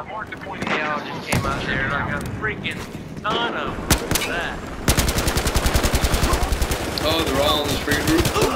They all just came out there like a freaking ton of them. Look at that. Oh, they're all on this freaking roof.